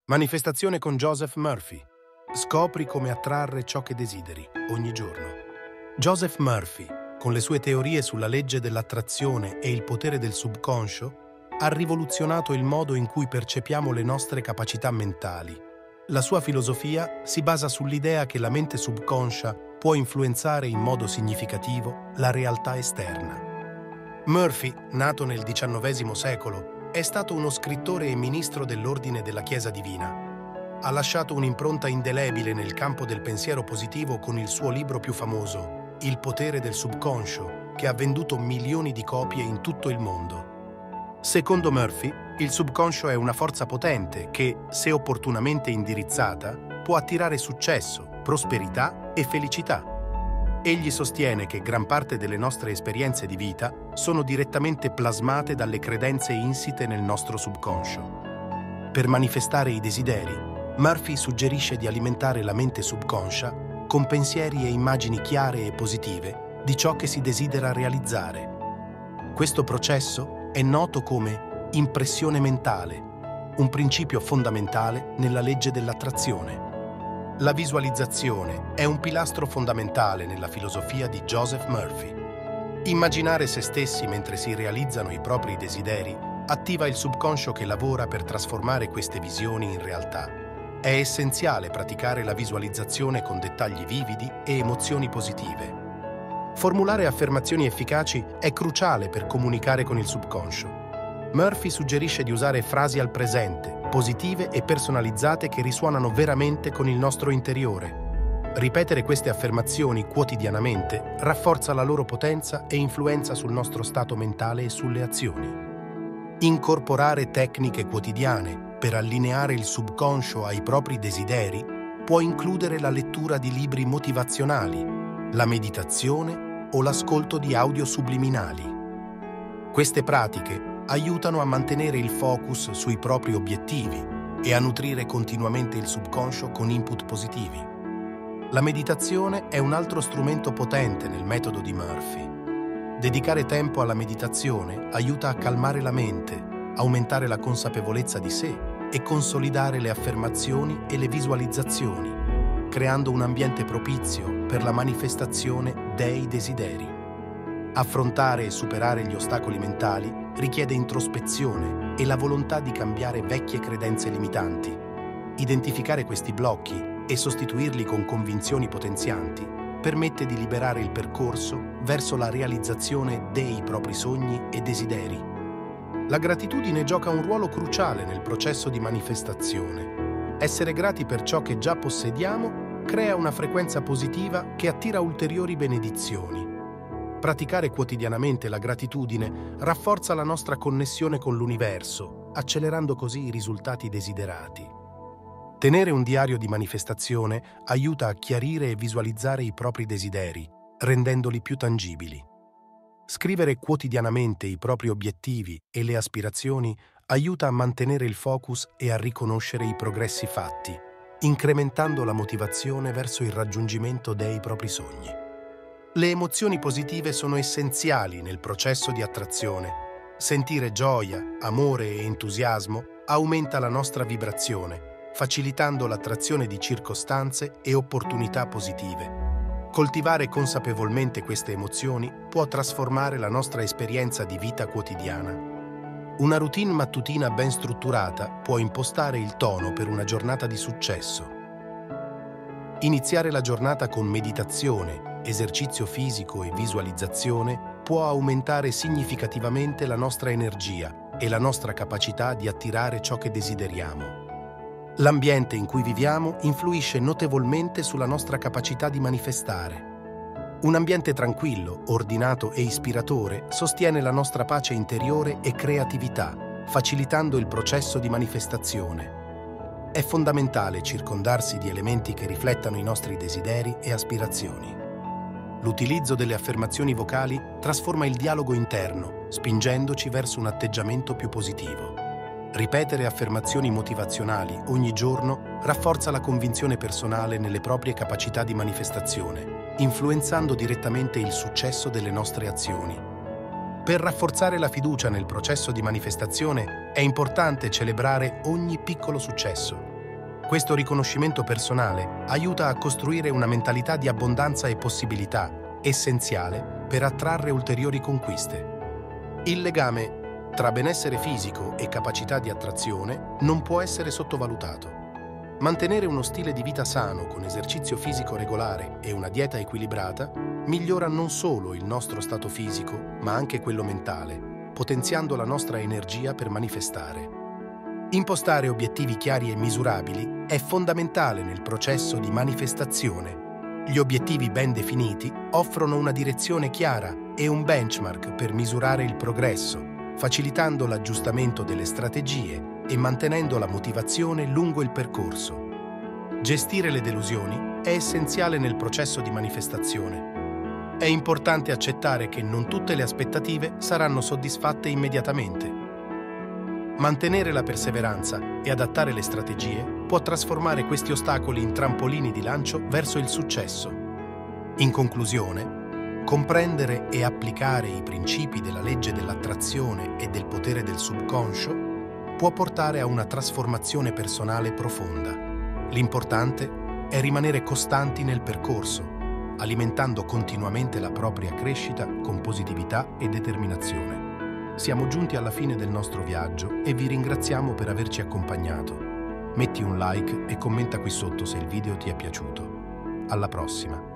Manifestazione con Joseph Murphy. Scopri come attrarre ciò che desideri ogni giorno. Joseph Murphy, con le sue teorie sulla legge dell'attrazione e il potere del subconscio, ha rivoluzionato il modo in cui percepiamo le nostre capacità mentali. La sua filosofia si basa sull'idea che la mente subconscia può influenzare in modo significativo la realtà esterna. Murphy, nato nel XIX secolo, è stato uno scrittore e ministro dell'Ordine della Chiesa Divina. Ha lasciato un'impronta indelebile nel campo del pensiero positivo con il suo libro più famoso, Il potere del subconscio, che ha venduto milioni di copie in tutto il mondo. Secondo Murphy, il subconscio è una forza potente che, se opportunamente indirizzata, può attirare successo, prosperità e felicità. Egli sostiene che gran parte delle nostre esperienze di vita sono direttamente plasmate dalle credenze insite nel nostro subconscio. Per manifestare i desideri, Murphy suggerisce di alimentare la mente subconscia con pensieri e immagini chiare e positive di ciò che si desidera realizzare. Questo processo è noto come impressione mentale, un principio fondamentale nella legge dell'attrazione. La visualizzazione è un pilastro fondamentale nella filosofia di Joseph Murphy. Immaginare se stessi mentre si realizzano i propri desideri attiva il subconscio che lavora per trasformare queste visioni in realtà. È essenziale praticare la visualizzazione con dettagli vividi e emozioni positive. Formulare affermazioni efficaci è cruciale per comunicare con il subconscio. Murphy suggerisce di usare frasi al presente, positive e personalizzate che risuonano veramente con il nostro interiore. Ripetere queste affermazioni quotidianamente rafforza la loro potenza e influenza sul nostro stato mentale e sulle azioni. Incorporare tecniche quotidiane per allineare il subconscio ai propri desideri può includere la lettura di libri motivazionali, la meditazione o l'ascolto di audio subliminali. Queste pratiche aiutano a mantenere il focus sui propri obiettivi e a nutrire continuamente il subconscio con input positivi. La meditazione è un altro strumento potente nel metodo di Murphy. Dedicare tempo alla meditazione aiuta a calmare la mente, aumentare la consapevolezza di sé e consolidare le affermazioni e le visualizzazioni, creando un ambiente propizio per la manifestazione dei desideri. Affrontare e superare gli ostacoli mentali richiede introspezione e la volontà di cambiare vecchie credenze limitanti. Identificare questi blocchi e sostituirli con convinzioni potenzianti permette di liberare il percorso verso la realizzazione dei propri sogni e desideri. La gratitudine gioca un ruolo cruciale nel processo di manifestazione. Essere grati per ciò che già possediamo crea una frequenza positiva che attira ulteriori benedizioni. Praticare quotidianamente la gratitudine rafforza la nostra connessione con l'universo, accelerando così i risultati desiderati. Tenere un diario di manifestazione aiuta a chiarire e visualizzare i propri desideri, rendendoli più tangibili. Scrivere quotidianamente i propri obiettivi e le aspirazioni aiuta a mantenere il focus e a riconoscere i progressi fatti, incrementando la motivazione verso il raggiungimento dei propri sogni. Le emozioni positive sono essenziali nel processo di attrazione. Sentire gioia, amore e entusiasmo aumenta la nostra vibrazione, facilitando l'attrazione di circostanze e opportunità positive. Coltivare consapevolmente queste emozioni può trasformare la nostra esperienza di vita quotidiana. Una routine mattutina ben strutturata può impostare il tono per una giornata di successo. Iniziare la giornata con meditazione, esercizio fisico e visualizzazione può aumentare significativamente la nostra energia e la nostra capacità di attirare ciò che desideriamo. L'ambiente in cui viviamo influisce notevolmente sulla nostra capacità di manifestare. Un ambiente tranquillo, ordinato e ispiratore sostiene la nostra pace interiore e creatività, facilitando il processo di manifestazione. È fondamentale circondarsi di elementi che riflettano i nostri desideri e aspirazioni. L'utilizzo delle affermazioni vocali trasforma il dialogo interno, spingendoci verso un atteggiamento più positivo. Ripetere affermazioni motivazionali ogni giorno rafforza la convinzione personale nelle proprie capacità di manifestazione, influenzando direttamente il successo delle nostre azioni. Per rafforzare la fiducia nel processo di manifestazione è importante celebrare ogni piccolo successo. Questo riconoscimento personale aiuta a costruire una mentalità di abbondanza e possibilità, essenziale per attrarre ulteriori conquiste. Il legame tra benessere fisico e capacità di attrazione non può essere sottovalutato. Mantenere uno stile di vita sano con esercizio fisico regolare e una dieta equilibrata migliora non solo il nostro stato fisico, ma anche quello mentale, potenziando la nostra energia per manifestare. Impostare obiettivi chiari e misurabili è fondamentale nel processo di manifestazione. Gli obiettivi ben definiti offrono una direzione chiara e un benchmark per misurare il progresso, facilitando l'aggiustamento delle strategie e mantenendo la motivazione lungo il percorso. Gestire le delusioni è essenziale nel processo di manifestazione. È importante accettare che non tutte le aspettative saranno soddisfatte immediatamente. Mantenere la perseveranza e adattare le strategie può trasformare questi ostacoli in trampolini di lancio verso il successo. In conclusione, comprendere e applicare i principi della legge dell'attrazione e del potere del subconscio può portare a una trasformazione personale profonda. L'importante è rimanere costanti nel percorso, alimentando continuamente la propria crescita con positività e determinazione. Siamo giunti alla fine del nostro viaggio e vi ringraziamo per averci accompagnato. Metti un like e commenta qui sotto se il video ti è piaciuto. Alla prossima!